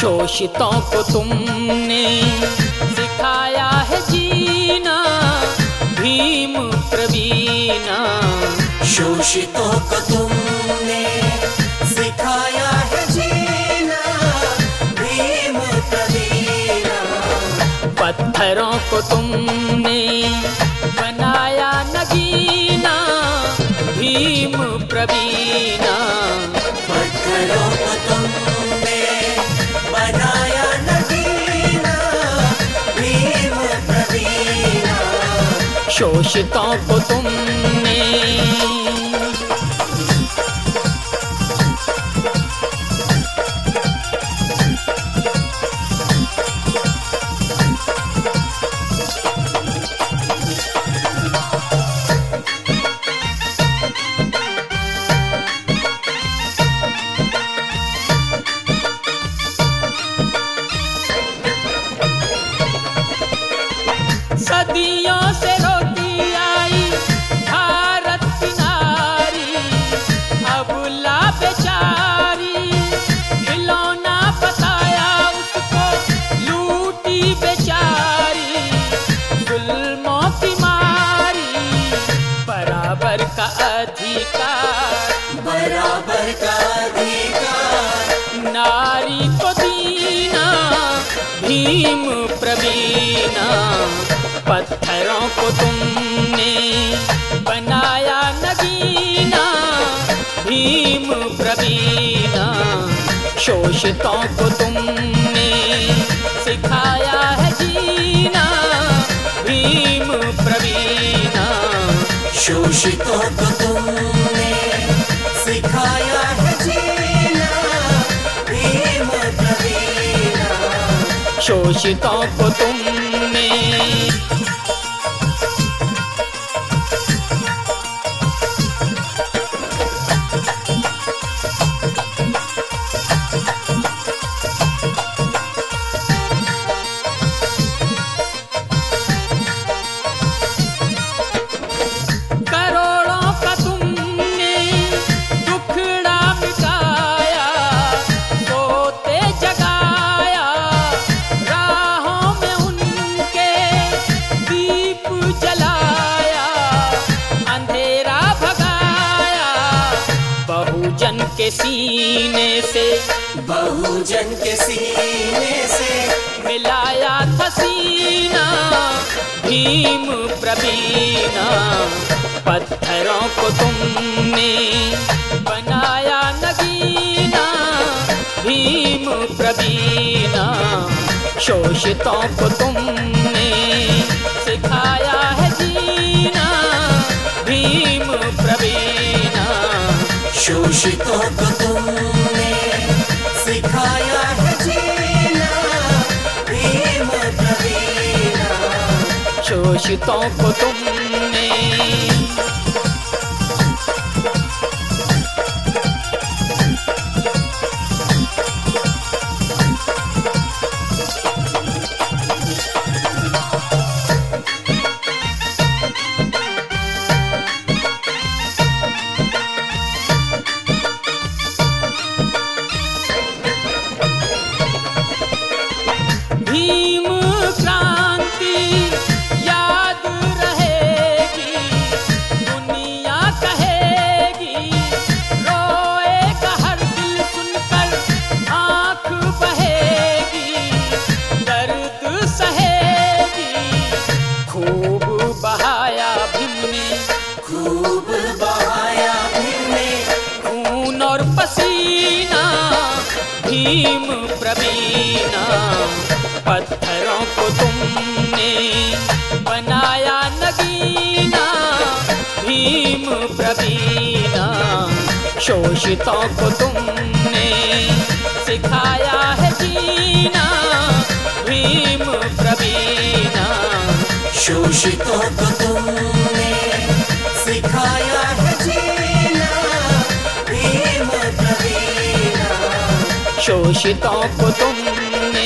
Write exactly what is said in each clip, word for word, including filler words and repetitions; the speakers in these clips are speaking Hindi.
शोषितों को तुमने सिखाया है जीना, भीम प्रवीणा। शोषितों को तुमने सिखाया है जीना, भीम प्रवीणा। पत्थरों को तुमने बनाया नगीना, भीम प्रवीणा। पत्थरों को तुमने बनाया नगीना, भीम प्रवीणा। शोषितों को तुमने सदियों से रोती आई भारत की नारी, अबला बेचारी। खिलौना बताया उसको लूटी बेचारी, जुल्मों की मारी। बराबर का अधिकार, बराबर का अधिकार नारी को दीना, भीम प्रवीणा। पत्थरों को तुमने बनाया नगीना, भीम प्रवीणा। शोषितों को तुमने सिखाया है जीना, भीम प्रवीणा। शोषितों को तुमने सिखाया है जीना, भीम प्रवीणा। शोषितों को तुमने करोड़ों का तुमने दुखड़ा मिटाया, सोते जगाया, राहों में उनके दीप जलाया, अंधेरा भगाया। बहुजन के सीने से, बहुजन के सीने से मिलाया था सीना, भीम प्रवीणा। पत्थरों को तुमने बनाया नगीना, भीम प्रवीणा। शोषितों को तुमने सिखाया है जीना, भीम प्रवीणा। शोषितों को तुमने सिखाया है जीना, भीम प्रवीणा। शोषितों को तुमने भीम क्रांति याद रहेगी, दुनिया कहेगी। रोएगा हर दिल सुनकर, आँख बहेगी, दर्द सहेगी। खूब बहाया भीम ने, खूब बहाया भीम ने खून और पसीना, भीम प्रवीणा। पत्थरों को तुमने बनाया नगीना, भीम प्रवीणा। शोषितों को तुमने सिखाया है जीना, भीम प्रवीणा। शोषितों को तुमने सिखाया है जीना, भीम प्रवीणा। शोषितों को तुमने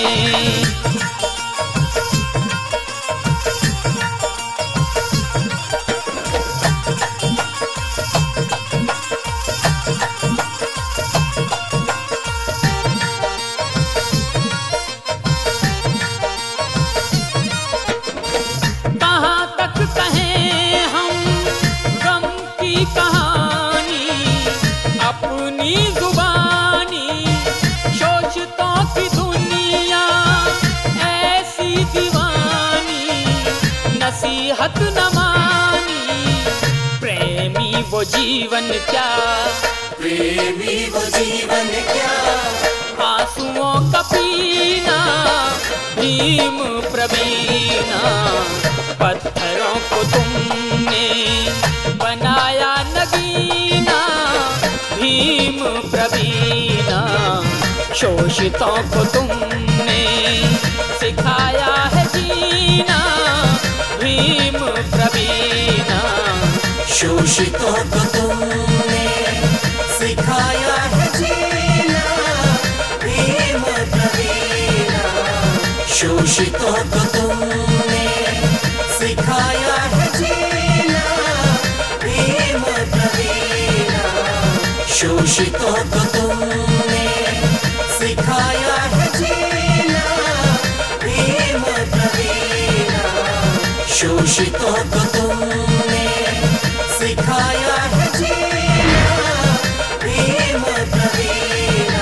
नसीहत न मानी, प्रेमी वो जीवन क्या, प्रेमी वो जीवन क्या, आंसुओं का पीना भीम प्रवीणा। पत्थरों को तुमने बनाया नगीना, भीम प्रवीणा। शोषितों को तुमने सिखाया है जीना, भीम प्रवीणा। शोषितों को तुमने सिखाया है जीना, भीम प्रवीणा। शोषितों को तुमने सिखाया है जीना, भीम प्रवीणा। शोषितों को तुमने सिखाया है जीना, भीम प्रवीणा। शोषितों को तुमने सिखाया है जीना, भीम प्रवीणा।